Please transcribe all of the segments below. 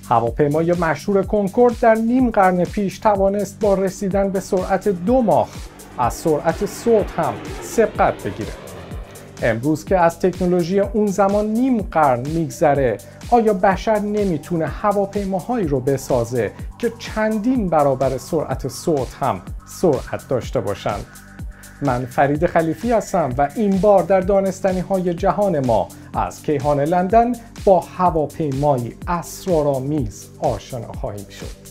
هواپیمای مشهور کنکورد در نیم قرن پیش توانست با رسیدن به سرعت 2 ماخ از سرعت صوت هم سبقت بگیره. امروز که از تکنولوژی اون زمان نیم قرن میگذره، آیا بشر نمیتونه هواپیماهایی رو بسازه که چندین برابر سرعت صوت هم سرعت داشته باشند؟ من فرید خلیفی هستم و این بار در دانستنی های جهان ما از کیهان لندن با هواپیمایی اسرارآمیز آشنا خواهیم شد.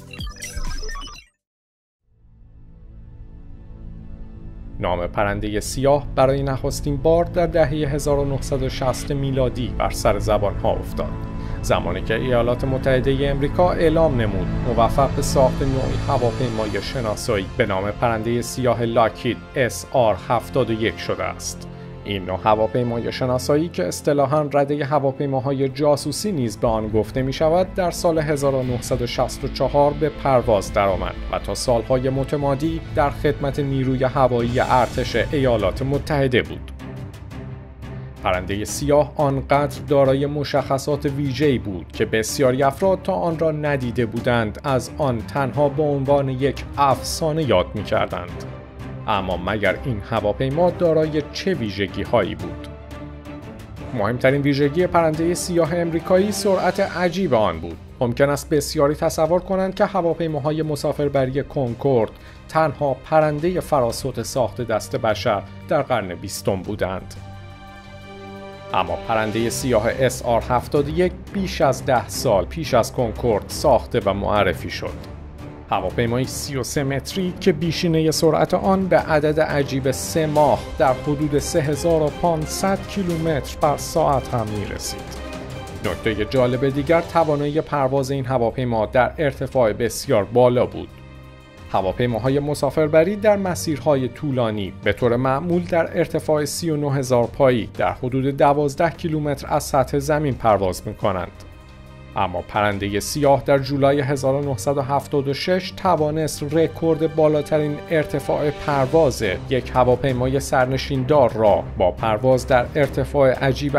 نام پرنده سیاه برای نخستین بار در دهه 1960 میلادی بر سر زبانها افتاد، زمانی که ایالات متحده امریکا اعلام نمود موفق به ساخت نوعی هواپیمای شناسایی به نام پرنده سیاه لاکهید SR-71 شده است. این نوع هواپیمای شناسایی که اصطلاحاً رده هواپیماهای جاسوسی نیز به آن گفته می شود، در سال 1964 به پرواز درآمد و تا سالهای متمادی در خدمت نیروی هوایی ارتش ایالات متحده بود. پرنده سیاه آنقدر دارای مشخصات ویژه‌ای بود که بسیاری افراد تا آن را ندیده بودند از آن تنها به عنوان یک افسانه یاد می‌کردند. اما مگر این هواپیما دارای چه ویژگی‌هایی بود؟ مهمترین ویژگی پرنده سیاه امریکایی سرعت عجیب آن بود. ممکن است بسیاری تصور کنند که هواپیماهای مسافربری کنکورد تنها پرنده فراسوت ساخت دست بشر در قرن 20 بودند. اما پرنده سیاه SR-71 بیش از 10 سال پیش از کنکورد ساخته و معرفی شد. هواپیمای 33 متری که بیشینه سرعت آن به عدد عجیب 3 ماخ در حدود 3500 کیلومتر بر ساعت هم می‌رسید. نکته جالب دیگر توانایی پرواز این هواپیما در ارتفاع بسیار بالا بود. هواپیماهای مسافربری در مسیرهای طولانی به طور معمول در ارتفاع 39000 پایی در حدود 12 کیلومتر از سطح زمین پرواز می‌کنند. اما پرنده سیاه در جولای 1976 توانست رکورد بالاترین ارتفاع پرواز یک هواپیمای سرنشیندار را با پرواز در ارتفاع عجیب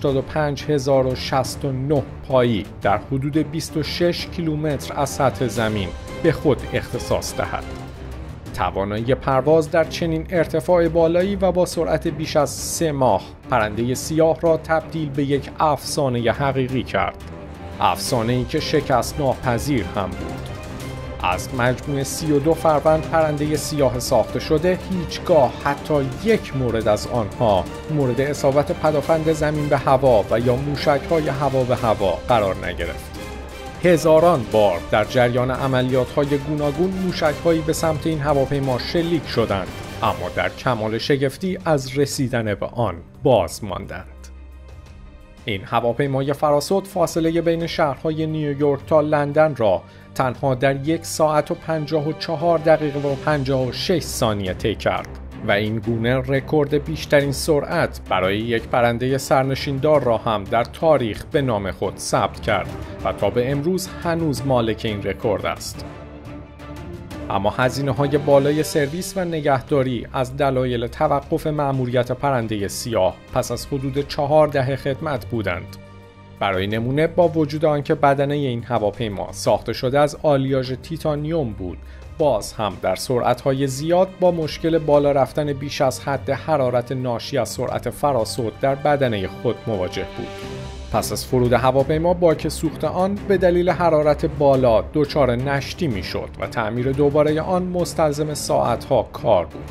85069 پایی در حدود 26 کیلومتر از سطح زمین به خود اختصاص دهد. توانایی پرواز در چنین ارتفاع بالایی و با سرعت بیش از 3 ماخ پرنده سیاه را تبدیل به یک افسانه حقیقی کرد. افسانه‌ای که شکست ناپذیر هم بود. از مجموع 32 فروند پرنده سیاه ساخته شده، هیچگاه حتی یک مورد از آنها مورد اصابت پدافند زمین به هوا و یا موشک‌های هوا به هوا قرار نگرفت. هزاران بار در جریان عملیات‌های گوناگون موشک‌هایی به سمت این هواپیما شلیک شدند، اما در کمال شگفتی از رسیدن به آن باز ماندند. این هواپیمای فراسوت فاصله بین شهرهای نیویورک تا لندن را تنها در 1 ساعت و 54 دقیقه و 56 ثانیه طی کرد و این گونه رکورد بیشترین سرعت برای یک پرنده سرنشیندار را هم در تاریخ به نام خود ثبت کرد و تا به امروز هنوز مالک این رکورد است. اما هزینه‌های بالای سرویس و نگهداری از دلایل توقف مأموریت پرنده سیاه پس از حدود 4 دهه خدمت بودند. برای نمونه با وجود آنکه بدنه این هواپیما ساخته شده از آلیاژ تیتانیوم بود، باز هم در سرعت‌های زیاد با مشکل بالا رفتن بیش از حد حرارت ناشی از سرعت فراسوت در بدنه خود مواجه بود. پس از فرود هواپیما باک سوخت آن به دلیل حرارت بالا دچار نشتی میشد و تعمیر دوباره آن مستلزم ساعت‌ها کار بود.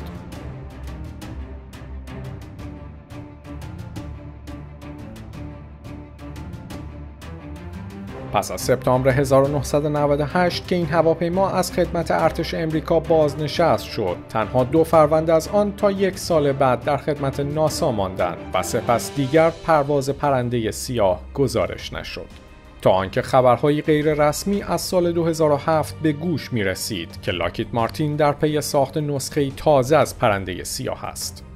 پس از سپتامبر 1998 که این هواپیما از خدمت ارتش امریکا بازنشست شد، تنها 2 فروند از آن تا 1 سال بعد در خدمت ناسا ماندند و سپس دیگر پرواز پرنده سیاه گزارش نشد. تا آنکه خبرهای غیر رسمی از سال 2007 به گوش می رسید که لاکهید مارتین در پی ساخت نسخه‌ای تازه از پرنده سیاه است.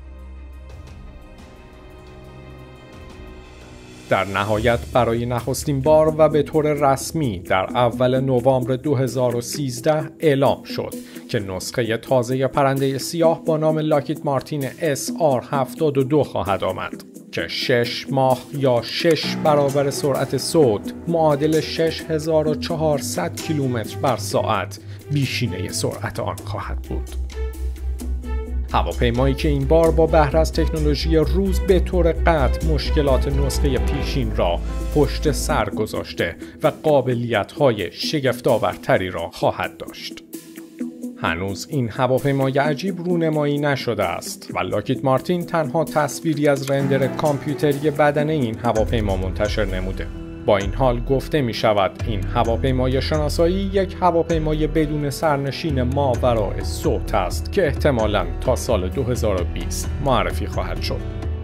در نهایت برای نخستین بار و به طور رسمی در اول نوامبر 2013 اعلام شد که نسخه تازه پرنده سیاه با نام لاکهید مارتین SR-72 خواهد آمد که 6 ماه یا 6 برابر سرعت صوت معادل 6400 کیلومتر بر ساعت بیشینه سرعت آن خواهد بود. هواپیمایی که این بار با بهره از تکنولوژی روز به طور قطع مشکلات نسخه پیشین را پشت سر گذاشته و قابلیت‌های شگفت‌آورتری را خواهد داشت. هنوز این هواپیمای عجیب رونمایی نشده است و لاکهید مارتین تنها تصویری از رندر کامپیوتری بدنه این هواپیما منتشر نموده. با این حال گفته می شود این هواپیمای شناسایی یک هواپیمای بدون سرنشین ماوراء صوت است که احتمالاً تا سال 2020 معرفی خواهد شد.